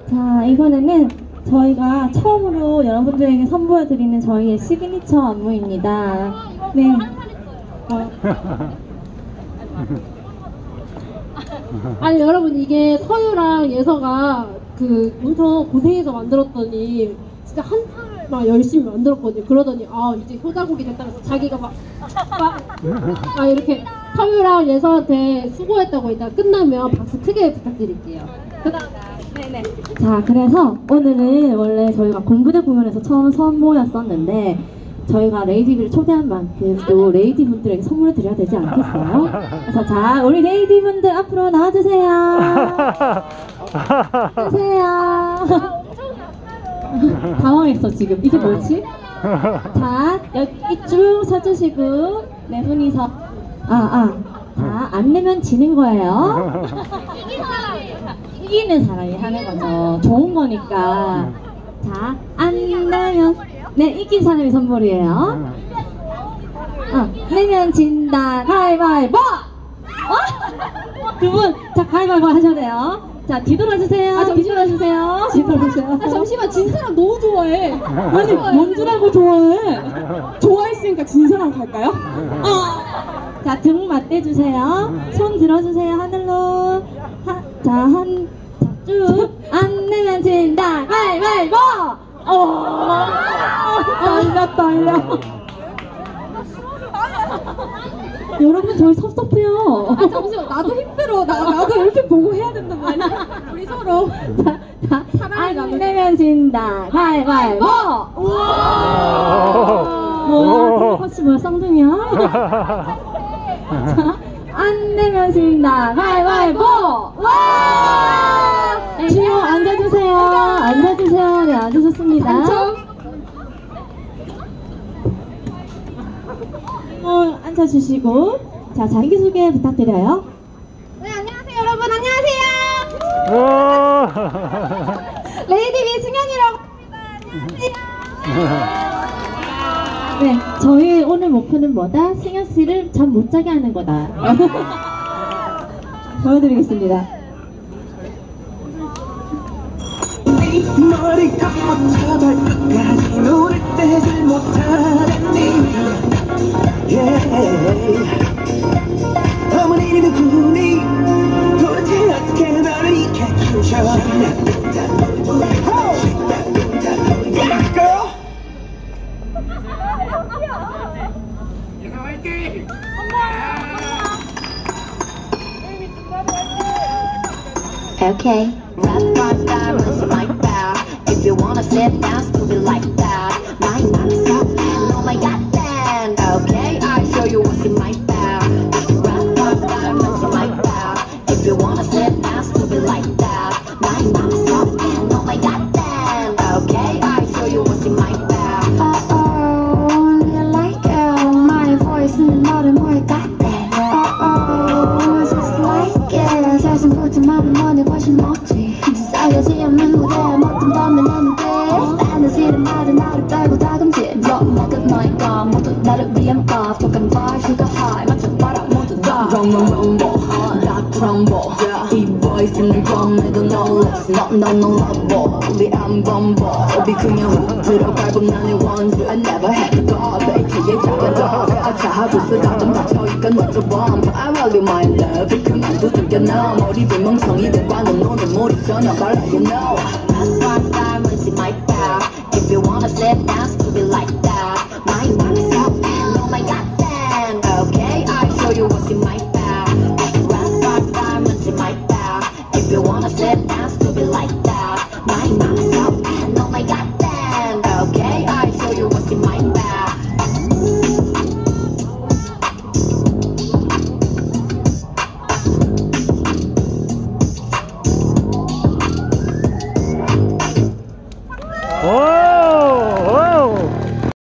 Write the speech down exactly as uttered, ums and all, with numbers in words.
자, 이번에는 저희가 처음으로 여러분들에게 선보여드리는 저희의 시그니처 안무입니다. 네. 어. 아니 여러분, 이게 서유랑 예서가 그 엄청 고생해서 만들었더니 진짜 한참을 막 열심히 만들었거든요. 그러더니 아 이제 효자곡이 됐다면서 자기가 막, 막, 막 이렇게 서유랑 예서한테 수고했다고 이따 끝나면 박수 크게 부탁드릴게요. 네네. 자, 그래서 오늘은 원래 저희가 공부대 공연에서 처음 선보였었는데 저희가 레이디를 초대한 만큼 또 레이디 분들에게 선물을 드려야 되지 않겠어요? 그래서 자, 우리 레이디 분들 앞으로 나와주세요. 나와주세요. 당황했어 지금. 이게 뭐지? 자, 여기 쭉 서주시고 네 분이서 아, 아. 자, 안 내면 지는 거예요. 이기는 사람이 하는 거죠. 좋은 거니까. 자, 안 내면 네, 이긴 사람이 선물이에요. 어, 내면 진다. 가위바위보! 어? 두 분, 자, 가위바위보 하셔야 돼요. 자, 뒤돌아주세요. 아, 뒤돌아주세요. 뒤돌아주세요. 아 잠시만, 진 사람 너무 좋아해. 아니, 뭔 줄 알고 좋아해? 좋아했으니까 진 사람 갈까요? 어. 자, 등 맞대주세요. 손 들어주세요. 하늘로. 하, 자, 한, 쭉. 안 내면 진다. 가위바위보! 어. 떨려, 떨려. 여러분, 저희 섭섭해요. 아 잠시만, 나도 힘들어. 나, 나도 이렇게 보고 해야 된단 말이야. 우리 서로. 자, 자, 안 내면 진다. 가위바위보! 우와! 뭐, 혹시 뭐야, 쌍둥이야? 자, 안 내면 진다. 가위바위보! 와! 주모 앉아주세요. 앉아주세요. 네, 앉으셨습니다. 어, 앉아주시고. 자, 자기소개 부탁드려요. 네, 안녕하세요 여러분. 안녕하세요. 오! 레이디 미승현이라고 합니다. 안녕하세요. 네, 저희 오늘 목표는 뭐다? 승현 씨를 잠 못 자게 하는 거다. 보여드리겠습니다. 머리 감고 발끝까지 노를 떼질 못하니 어머니 누구니 도대체 어떻게 너를 이렇게 키우셔 Okay. That's my diamonds in my bow. If you wanna sit down, stupid like that. My mind's up and oh my god, then. Okay, I'll show you what's in my bow. That's my diamonds in my bow. If you wanna sit down, stupid like that. My mind's up and oh my god, then. Okay, I'll show you what's in my bow. Uh oh, you like it. My voice in the modern boy got that. Uh oh, just like it. 자신부터 많은 money 훨씬 멋지. 싸가지 없는 무대에 멋든 밤에 나는 돼. fantasy를 말은 나를 빼고 다금질. 너 먹은 너희가 모두 나를 위한 밥. 독한 bar, sugar high 맞춰봐라 모두 다. Rumble rumble, 다 crumble. 이 voice는 검에도 놀랐어. 너 너 너 love 우리 안 범벅. 우리 그냥 훅 들어갈고 나는 원수. I never had to go bakery에 작은 더. 아차하고 쓰다 좀 다쳐있까 너도 bomb. I value my love. 그만 두들겨 놔. 머리를 멍청이들과는 노는 머리 전혀 달라 you know. That's my diamonds in my bow. If you wanna sit down, stupid like